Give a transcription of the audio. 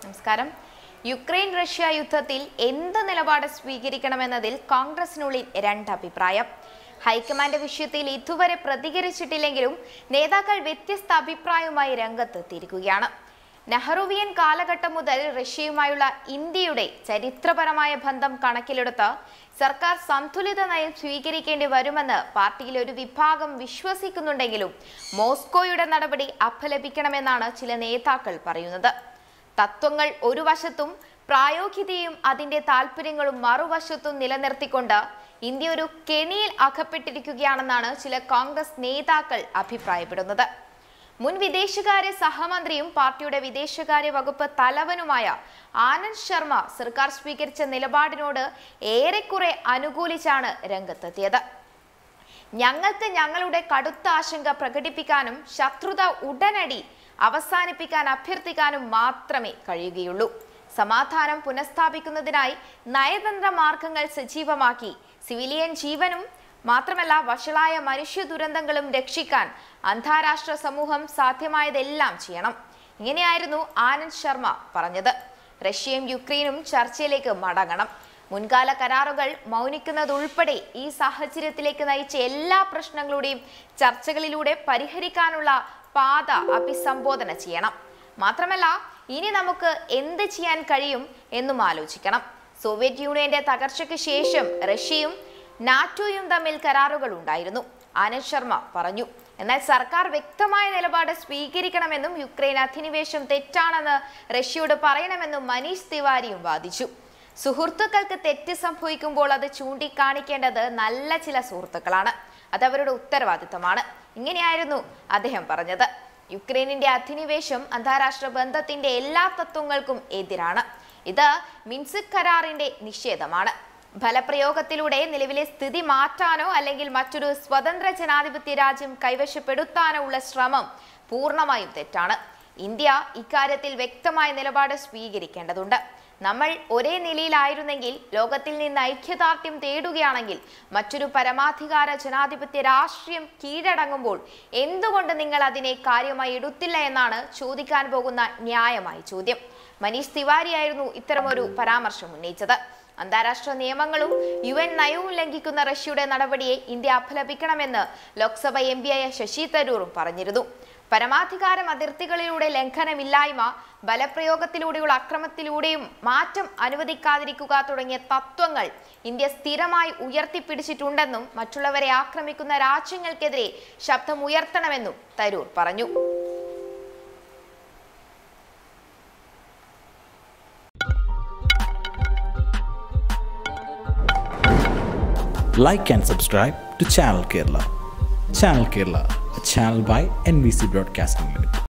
സംസ്കാരം. Ukraine Russia യുദ്ധത്തിൽ എന്ത് നിലപാട് സ്വീകരിക്കണമെന്നതിൽ കോൺഗ്രസിനുള്ളിൽ രണ്ട് അഭിപ്രായം. ഹൈക്കമാൻഡ് വിഷയത്തിൽ ഇതുവരെ പ്രതികരിച്ചിട്ടില്ലെങ്കിലും നേതാക്കൾ വ്യത്യസ്ത അഭിപ്രായവുമായി രംഗത്തെത്തിയിരിക്കുകയാണ്. നെഹ്റുവിയൻ കാലഘട്ടം മുതൽ റഷ്യയുമായുള്ള ഇന്ത്യയുടെ ചരിത്രപരമായ ബന്ധം കണക്കിലെടുത്ത് സർക്കാർ സന്തുലിത നയം സ്വീകരിക്കേണ്ടി വരുമെന്ന് പാർട്ടിയിൽ ഒരു വിഭാഗം വിശ്വസിക്കുന്നുണ്ടെങ്കിലും മോസ്കോയുടെ നടപടി അപലപിക്കണമെന്നാണ് ചില നേതാക്കൾ പറയുന്നത്. തത്വങ്ങൾ ഒരു വശത്തും പ്രായോഗികതയും അതിന്റെ താല്പര്യങ്ങളും മറുവശത്തും നിലനിർത്തിക്കൊണ്ട് ഇന്ത്യ ഒരു കെണിയിൽ അകപ്പെട്ടിരിക്കുകയാണെന്നാണ് ചില കോൺഗ്രസ് നേതാക്കൾ അഭിപ്രായപ്പെടുന്നത്. മുൻ വിദേശകാര്യ സഹമന്ത്രിയും പാർട്ടിയുടെ വിദേശകാര്യ വകുപ്പ് തലവനുമായ ആനന്ദ് ശർമ്മ സർക്കാർ സ്വീകരിച്ച നിലപാടിനോട് ഏറെക്കുറെ അനുകൂലിച്ചാണ് രംഗത്തെത്തിയത്. ഞങ്ങൾക്ക് ഞങ്ങളുടെ കടുത്ത ആശങ്ക പ്രകടിപ്പിക്കാനും ശത്രുത ഉടനടി അവസാനിപ്പിക്കാൻ അഭ്യർത്ഥിക്കാനും മാത്രമേ കഴിയുകയുള്ളൂ. സമാധാനം പുനഃസ്ഥാപിക്കുന്നതിനായി നയതന്ത്ര മാർഗങ്ങൾ സജീവമാക്കി സിവിലിയൻ ജീവനും മാത്രമല്ല വഷളായ മനുഷ്യ ദുരന്തങ്ങളും രക്ഷിക്കാൻ അന്താരാഷ്ട്ര സമൂഹം സാധ്യമായതെല്ലാം ചെയ്യണം. ഇങ്ങനെയായിരുന്നു ആനന്ദ് ശർമ്മ പറഞ്ഞത്. റഷ്യയും യുക്രൈനും ചർച്ചയിലേക്ക് മടങ്ങണം. മുൻകാല കരാറുകൾ മൗനിക്കുന്നതുൾപ്പെടെ ഈ സാഹചര്യത്തിലേക്ക് നയിച്ച എല്ലാ പ്രശ്നങ്ങളുടെയും ചർച്ചകളിലൂടെ പരിഹരിക്കാനുള്ള പാത അഭിസംബോധന ചെയ്യണം. മാത്രമല്ല ഇനി നമുക്ക് എന്ത് ചെയ്യാൻ കഴിയും എന്നും ആലോചിക്കണം. സോവിയറ്റ് യൂണിയന്റെ തകർച്ചയ്ക്ക് ശേഷം റഷ്യയും നാറ്റോയും തമ്മിൽ കരാറുകൾ ഉണ്ടായിരുന്നു, ആനന്ദ് ശർമ്മ പറഞ്ഞു. എന്നാൽ സർക്കാർ വ്യക്തമായ നിലപാട് സ്വീകരിക്കണമെന്നും യുക്രൈൻ അധിനിവേശം തെറ്റാണെന്ന് റഷ്യയോട് പറയണമെന്നും മനീഷ് തിവാരിയും വാദിച്ചു. സുഹൃത്തുക്കൾക്ക് തെറ്റ് സംഭവിക്കുമ്പോൾ അത് ചൂണ്ടിക്കാണിക്കേണ്ടത് നല്ല ചില സുഹൃത്തുക്കളാണ്, അത് അവരുടെ ഉത്തരവാദിത്തമാണ്. ഇങ്ങനെയായിരുന്നു അദ്ദേഹം പറഞ്ഞത്. യുക്രൈനിന്റെ അധിനിവേശം അന്താരാഷ്ട്ര ബന്ധത്തിന്റെ എല്ലാ തത്വങ്ങൾക്കും എതിരാണ്. ഇത് മിൻസ്ക് കരാറിന്റെ നിഷേധമാണ്. ഫലപ്രയോഗത്തിലൂടെ നിലവിലെ സ്ഥിതി മാറ്റാനോ അല്ലെങ്കിൽ മറ്റൊരു സ്വതന്ത്ര ജനാധിപത്യ രാജ്യം കൈവശപ്പെടുത്താനോ ഉള്ള ശ്രമം പൂർണ്ണമായും തെറ്റാണ്. ഇന്ത്യ ഇക്കാര്യത്തിൽ വ്യക്തമായ നിലപാട് സ്വീകരിക്കേണ്ടതുണ്ട്. നമ്മൾ ഒരേ നിലയിലായിരുന്നെങ്കിൽ, ലോകത്തിൽ നിന്ന് ഐക്യദാർഢ്യം തേടുകയാണെങ്കിൽ, മറ്റൊരു പരമാധികാര ജനാധിപത്യ രാഷ്ട്രീയം കീഴടങ്ങുമ്പോൾ എന്തുകൊണ്ട് നിങ്ങൾ അതിനെ കാര്യമായി എടുത്തില്ല എന്നാണ് ചോദിക്കാൻ പോകുന്ന ന്യായമായ ചോദ്യം. മനീഷ് തിവാരിയായിരുന്നു ഇത്തരമൊരു പരാമർശം ഉന്നയിച്ചത്. അന്താരാഷ്ട്ര നിയമങ്ങളും UN നയവും ലംഘിക്കുന്ന റഷ്യയുടെ നടപടിയെ ഇന്ത്യ അപലപിക്കണമെന്ന് ലോക്സഭ MP-യായ ശശി തരൂറും പറഞ്ഞിരുന്നു. പരമാധികാരം, അതിർത്തികളിലൂടെ ലംഘനമില്ലായ്മ, ബലപ്രയോഗത്തിലൂടെയുള്ള അക്രമത്തിലൂടെയും മാറ്റം അനുവദിക്കാതിരിക്കുക തുടങ്ങിയ തത്വങ്ങൾ ഇന്ത്യ സ്ഥിരമായി ഉയർത്തിപ്പിടിച്ചിട്ടുണ്ടെന്നും മറ്റുള്ളവരെ ആക്രമിക്കുന്ന രാജ്യങ്ങൾക്കെതിരെ ശബ്ദമുയർത്തണമെന്നും തരൂർ പറഞ്ഞു. Like and subscribe to Channel Kerala. Channel Kerala, a channel by NBC Broadcasting Limited.